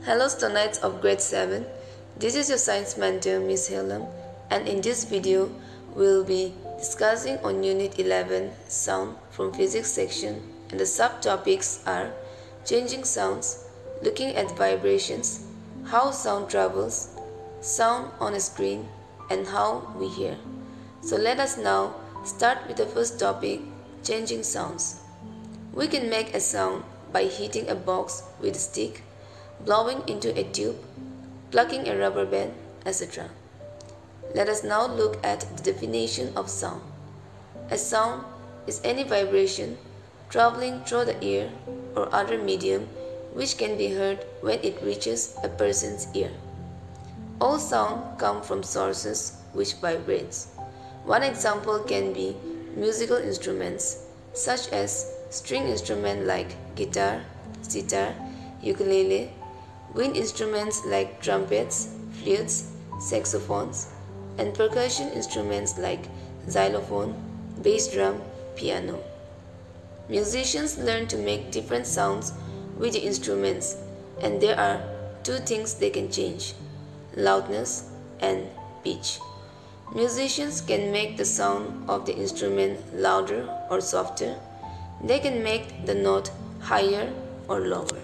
Hello Stonites of grade 7, this is your science mentor Miss Helen, and in this video we'll be discussing on Unit 11 Sound from Physics section, and the subtopics are changing sounds, looking at vibrations, how sound travels, sound on a screen, and how we hear. So let us now start with the first topic, changing sounds. We can make a sound by hitting a box with a stick, blowing into a tube, plucking a rubber band, etc. Let us now look at the definition of sound. A sound is any vibration traveling through the ear or other medium which can be heard when it reaches a person's ear. All sound come from sources which vibrates. One example can be musical instruments such as string instruments like guitar, sitar, ukulele, wind instruments like trumpets, flutes, saxophones, and percussion instruments like xylophone, bass drum, piano. Musicians learn to make different sounds with the instruments, and there are two things they can change: loudness and pitch. Musicians can make the sound of the instrument louder or softer. They can make the note higher or lower.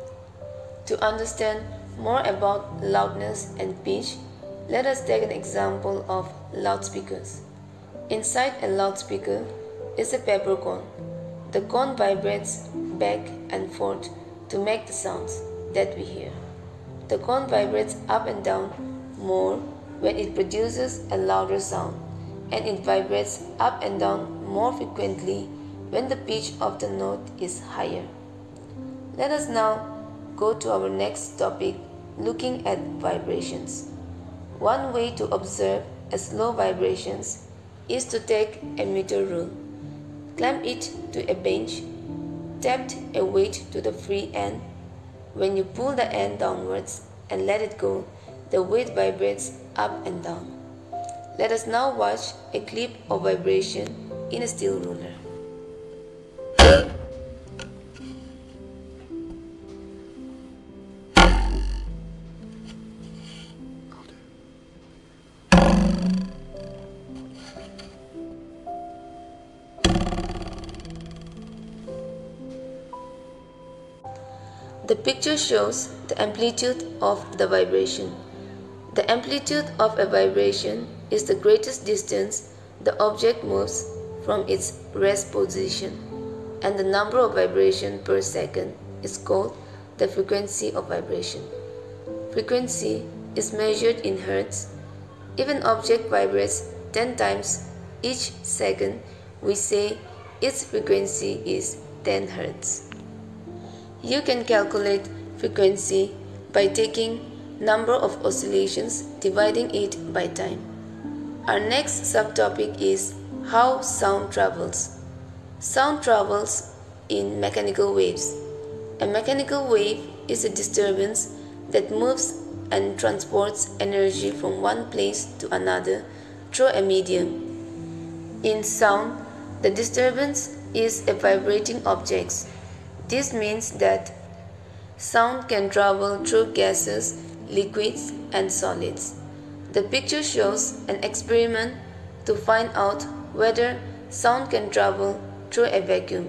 To understand more about loudness and pitch, let us take an example of loudspeakers. Inside a loudspeaker is a paper cone. The cone vibrates back and forth to make the sounds that we hear. The cone vibrates up and down more when it produces a louder sound, and it vibrates up and down more frequently when the pitch of the note is higher. Let us now go to our next topic, looking at vibrations. One way to observe a slow vibrations is to take a meter rule, clamp it to a bench, tap a weight to the free end. When you pull the end downwards and let it go, the weight vibrates up and down. Let us now watch a clip of vibration in a steel ruler. The picture shows the amplitude of the vibration. The amplitude of a vibration is the greatest distance the object moves from its rest position, and the number of vibrations per second is called the frequency of vibration. Frequency is measured in hertz. If an object vibrates 10 times each second, we say its frequency is 10 hertz. You can calculate frequency by taking number of oscillations, dividing it by time. Our next subtopic is how sound travels. Sound travels in mechanical waves. A mechanical wave is a disturbance that moves and transports energy from one place to another through a medium. In sound, the disturbance is a vibrating object. This means that sound can travel through gases, liquids, and solids. The picture shows an experiment to find out whether sound can travel through a vacuum.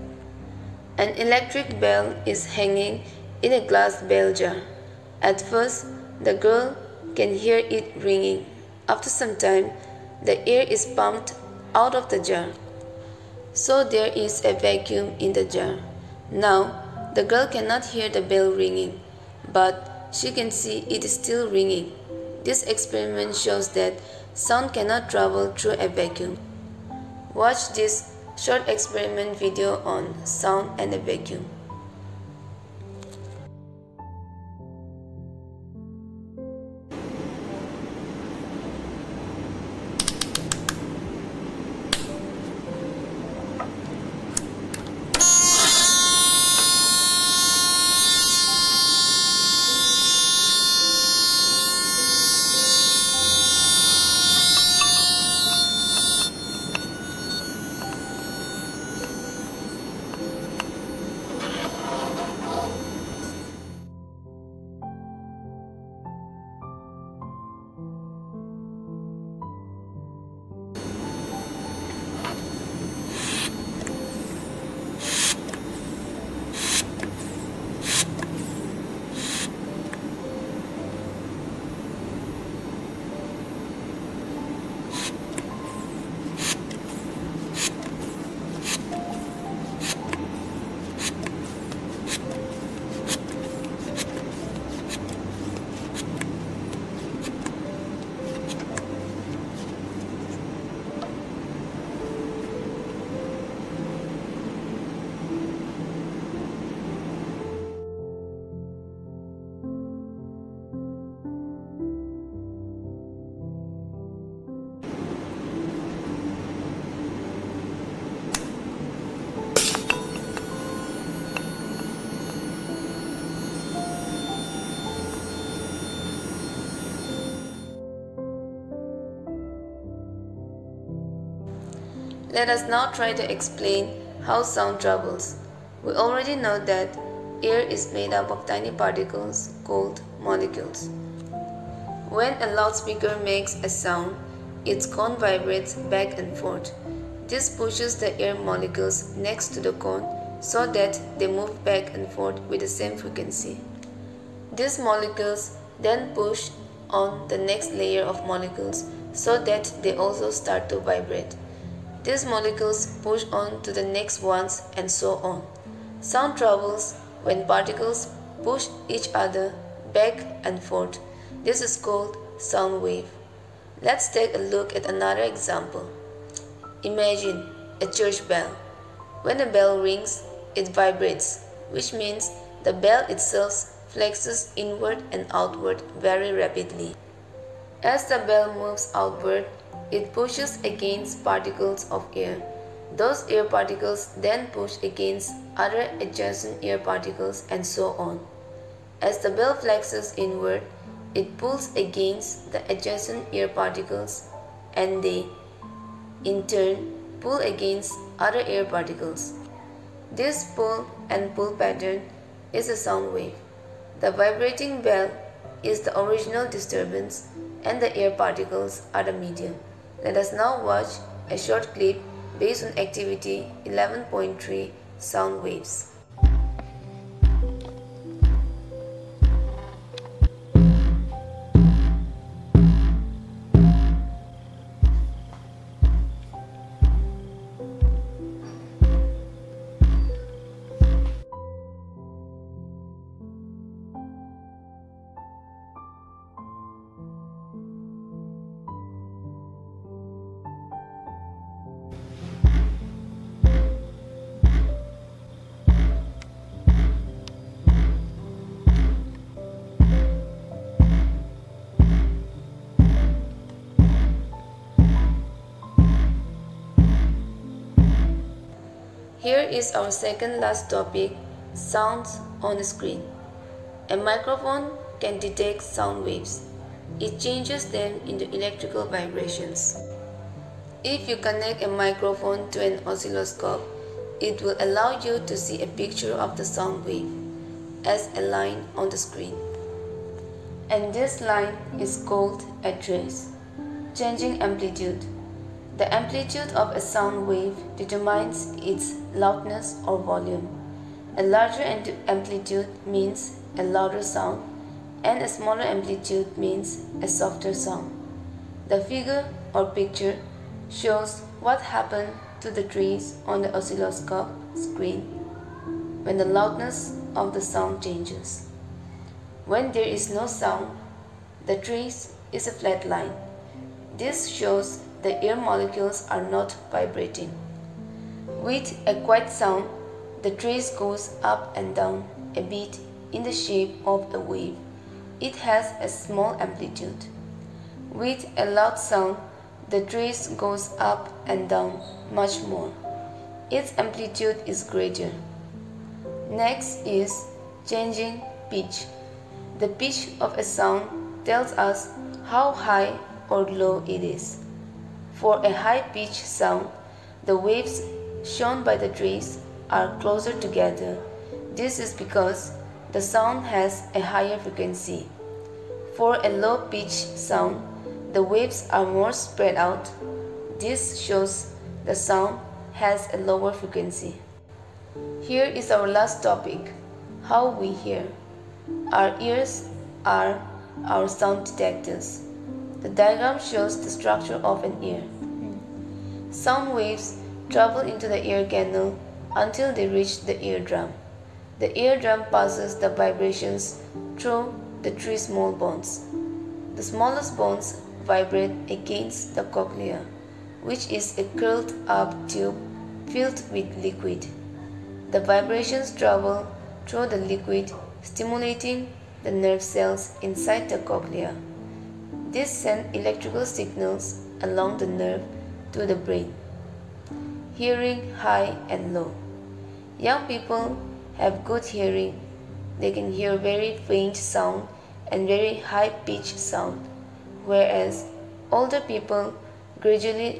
An electric bell is hanging in a glass bell jar. At first, the girl can hear it ringing. After some time, the air is pumped out of the jar, so there is a vacuum in the jar. Now, the girl cannot hear the bell ringing, but she can see it is still ringing. This experiment shows that sound cannot travel through a vacuum. Watch this short experiment video on sound and a vacuum. Let us now try to explain how sound travels. We already know that air is made up of tiny particles called molecules. When a loudspeaker makes a sound, its cone vibrates back and forth. This pushes the air molecules next to the cone so that they move back and forth with the same frequency. These molecules then push on the next layer of molecules so that they also start to vibrate. These molecules push on to the next ones and so on. Sound travels when particles push each other back and forth. This is called sound wave. Let's take a look at another example. Imagine a church bell. When a bell rings, it vibrates, which means the bell itself flexes inward and outward very rapidly. As the bell moves outward, it pushes against particles of air. Those air particles then push against other adjacent air particles and so on. As the bell flexes inward, it pulls against the adjacent air particles and they, in turn, pull against other air particles. This pull and pull pattern is a sound wave. The vibrating bell is the original disturbance and the air particles are the medium. Let us now watch a short clip based on activity 11.3 sound waves. Here is our second last topic, sounds on the screen. A microphone can detect sound waves. It changes them into electrical vibrations. If you connect a microphone to an oscilloscope, it will allow you to see a picture of the sound wave as a line on the screen. And this line is called a trace. Changing amplitude. The amplitude of a sound wave determines its loudness or volume. A larger amplitude means a louder sound, and a smaller amplitude means a softer sound. The figure or picture shows what happened to the trees on the oscilloscope screen when the loudness of the sound changes. When there is no sound, the trace is a flat line. This shows the air molecules are not vibrating. With a quiet sound, the trace goes up and down a bit in the shape of a wave. It has a small amplitude. With a loud sound, the trace goes up and down much more. Its amplitude is greater. Next is changing pitch. The pitch of a sound tells us how high or low it is. For a high-pitched sound, the waves shown by the trace are closer together. This is because the sound has a higher frequency. For a low-pitched sound, the waves are more spread out. This shows the sound has a lower frequency. Here is our last topic, how we hear. Our ears are our sound detectors. The diagram shows the structure of an ear. Sound waves travel into the ear canal until they reach the eardrum. The eardrum passes the vibrations through the three small bones. The smallest bones vibrate against the cochlea, which is a curled up tube filled with liquid. The vibrations travel through the liquid, stimulating the nerve cells inside the cochlea. This sends electrical signals along the nerve to the brain. Hearing high and low. Young people have good hearing. They can hear very faint sound and very high-pitched sound, whereas older people gradually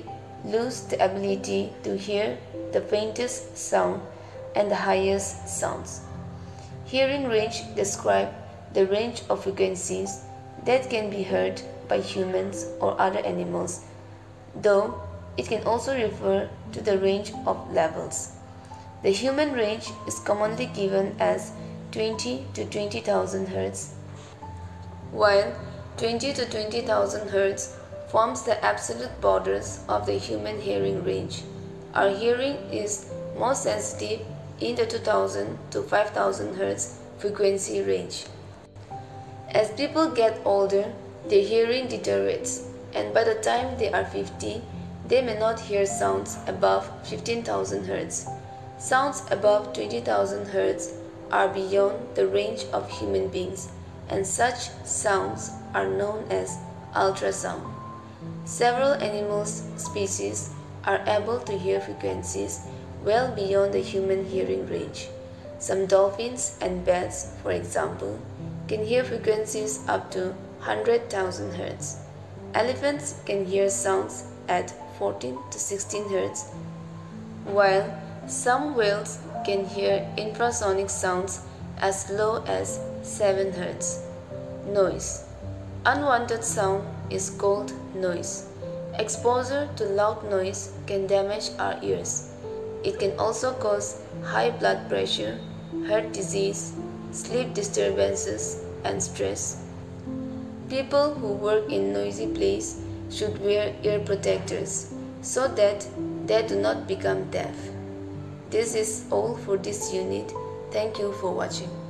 lose the ability to hear the faintest sound and the highest sounds. Hearing range describes the range of frequencies that can be heard by humans or other animals, though it can also refer to the range of levels. The human range is commonly given as 20 to 20,000 Hz, while 20 to 20,000 Hz forms the absolute borders of the human hearing range. Our hearing is most sensitive in the 2000 to 5000 Hz frequency range. As people get older, their hearing deteriorates, and by the time they are 50, they may not hear sounds above 15,000 Hz. Sounds above 20,000 Hz are beyond the range of human beings, and such sounds are known as ultrasound. Several animal species are able to hear frequencies well beyond the human hearing range. Some dolphins and bats, for example, can hear frequencies up to 100,000 Hz. Elephants can hear sounds at 14 to 16 Hz, while some whales can hear infrasonic sounds as low as 7 Hz. Noise. Unwanted sound is called noise. Exposure to loud noise can damage our ears. It can also cause high blood pressure, heart disease, sleep disturbances, and stress. People who work in noisy places should wear ear protectors so that they do not become deaf. This is all for this unit. Thank you for watching.